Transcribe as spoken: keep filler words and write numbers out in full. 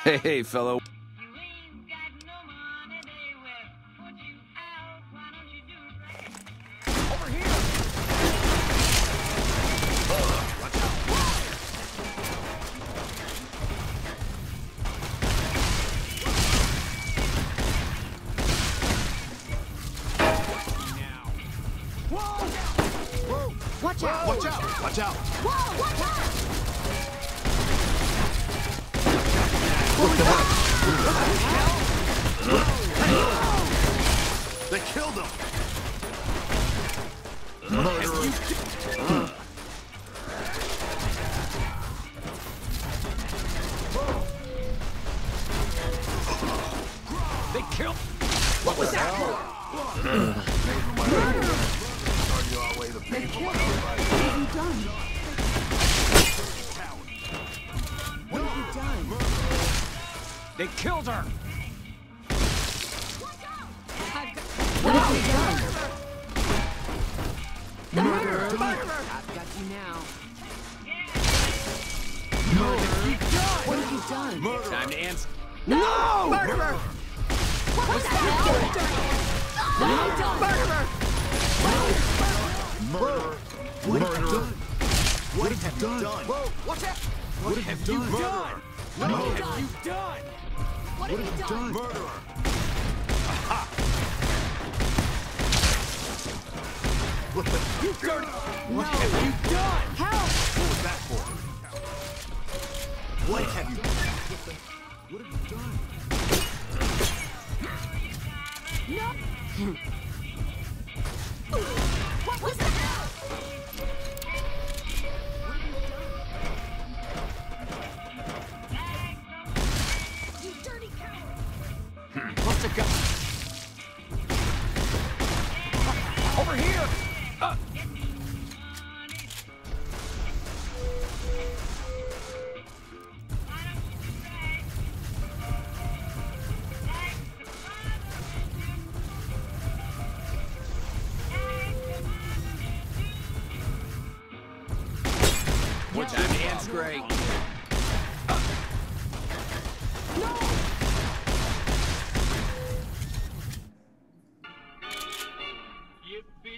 Hey, fellow. Over here! Watch out! Watch out! Watch out! Whoa! Watch out! They killed him! They killed. What was that? Argue our way to people. What have you done? What have you done? They killed her. What have you done? The murderer! Murderer. I've got you now. What What have you done? Time to answer. No! Murderer. What was that? What have you done? Murderer! What have you done? What have you done? Whoa! Watch out! What have you done? What have you done? What have you done? Murderer! You dirty! What have you done? Help! What was that for? What have you done? What have you done? No! What was that? You dirty coward! What's it got? Over here! Uh. What time to end great? No! Yippee!